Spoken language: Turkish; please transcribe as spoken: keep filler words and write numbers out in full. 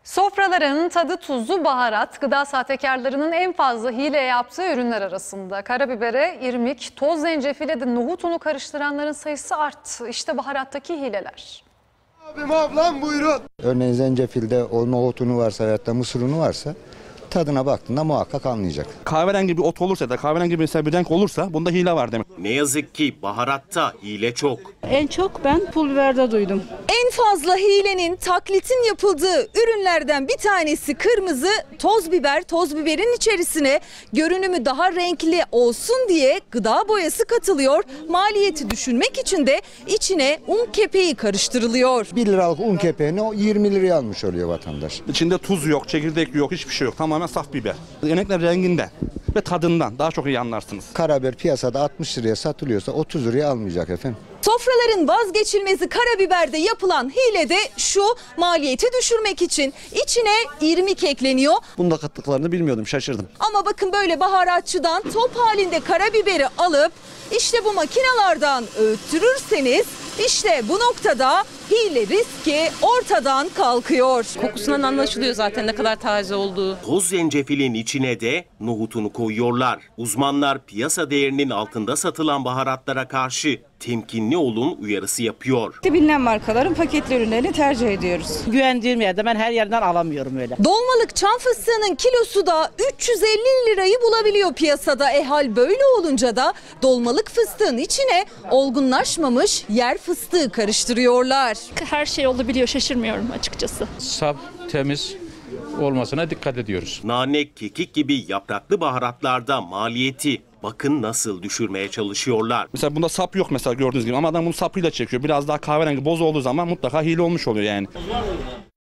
Sofraların tadı tuzlu baharat, gıda sahtekarlarının en fazla hile yaptığı ürünler arasında. Karabibere, irmik, toz zencefile de nohut unu karıştıranların sayısı arttı. İşte baharattaki hileler. Abim ablam buyurun. Örneğin zencefilde o nohut unu varsa veyahut da mısır unu varsa tadına baktığında muhakkak anlayacak. Kahverengi bir ot olursa da kahverengi bir renk olursa bunda hile var demek. Ne yazık ki baharatta hile çok. En çok ben pul biberde duydum. En fazla hilenin, taklitin yapıldığı ürünlerden bir tanesi kırmızı toz biber. Toz biberin içerisine görünümü daha renkli olsun diye gıda boyası katılıyor. Maliyeti düşünmek için de içine un kepeği karıştırılıyor. bir liralık un kepeğini o yirmi liraya almış oluyor vatandaş. İçinde tuz yok, çekirdek yok, hiçbir şey yok. Tamamen saf biber. Genellikle renginden ve tadından daha çok iyi anlarsınız. Karabiber piyasada altmış liraya satılıyorsa otuz liraya almayacak efendim. Sofraların vazgeçilmezi karabiberde yapılan hile de şu: maliyeti düşürmek için içine irmik ekleniyor. Bunda kattıklarını bilmiyordum, şaşırdım. Ama bakın böyle baharatçıdan top halinde karabiberi alıp işte bu makinelerden öğüttürürseniz işte bu noktada hile riski ortadan kalkıyor. Kokusundan anlaşılıyor zaten ne kadar taze olduğu. Toz zencefilin içine de nohutunu koyuyorlar. Uzmanlar piyasa değerinin altında satılan baharatlara karşı temkinli olun uyarısı yapıyor. Bilinen markaların paketli ürünlerini tercih ediyoruz. Güvendiğim yerde ben her yerden alamıyorum öyle. Dolmalık çam fıstığının kilosu da üç yüz elli lirayı bulabiliyor piyasada. E hal böyle olunca da dolmalık fıstığın içine olgunlaşmamış yer fıstığı karıştırıyorlar. Her şey olabiliyor, şaşırmıyorum açıkçası. Saf, temiz olmasına dikkat ediyoruz. Nane, kekik gibi yapraklı baharatlarda maliyeti bakın nasıl düşürmeye çalışıyorlar. Mesela bunda sap yok mesela gördüğünüz gibi ama adam bunu sapıyla çekiyor. Biraz daha kahverengi boz olduğu zaman mutlaka hile olmuş oluyor yani.